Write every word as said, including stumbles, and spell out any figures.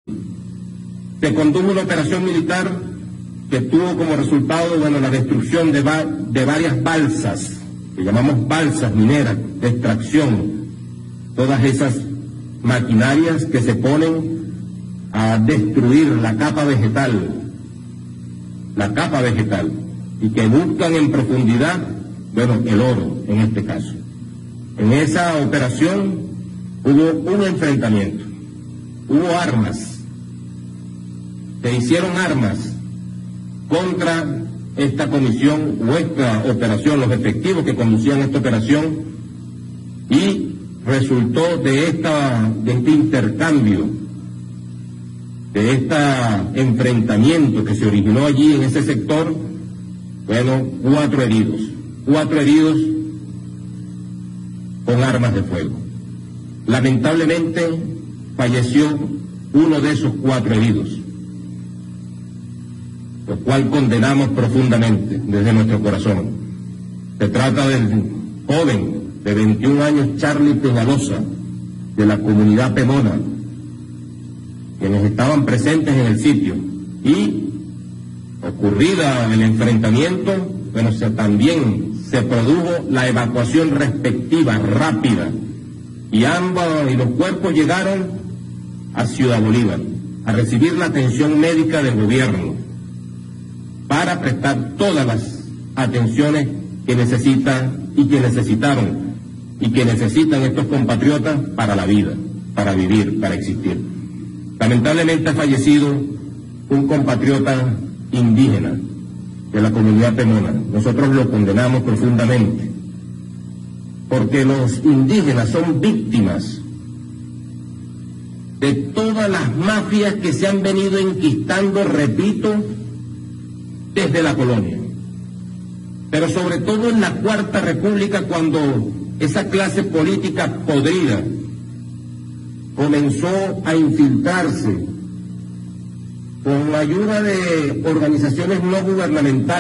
Se condujo una operación militar que tuvo como resultado, bueno, la destrucción de, va de varias balsas, que llamamos balsas mineras de extracción, todas esas maquinarias que se ponen a destruir la capa vegetal, la capa vegetal, y que buscan en profundidad, bueno, el oro en este caso. En esa operación hubo un enfrentamiento, hubo armas, se hicieron armas contra esta comisión o esta operación, los efectivos que conducían esta operación, y resultó de, esta, de este intercambio, de este enfrentamiento que se originó allí en ese sector, bueno, cuatro heridos, cuatro heridos con armas de fuego. Lamentablemente falleció uno de esos cuatro heridos, lo cual condenamos profundamente desde nuestro corazón. Se trata del joven de veintiún años, Charlie Peñalosa, de la comunidad Pemona, quienes estaban presentes en el sitio, y ocurrida el enfrentamiento, bueno, se, también se produjo la evacuación respectiva, rápida, y ambos y los cuerpos llegaron a Ciudad Bolívar a recibir la atención médica del gobierno para prestar todas las atenciones que necesitan y que necesitaron y que necesitan estos compatriotas para la vida, para vivir, para existir. Lamentablemente ha fallecido un compatriota indígena de la comunidad Pemona. Nosotros lo condenamos profundamente, porque los indígenas son víctimas de todas las mafias que se han venido enquistando, repito, desde la colonia, pero sobre todo en la Cuarta República, cuando esa clase política podrida comenzó a infiltrarse con la ayuda de organizaciones no gubernamentales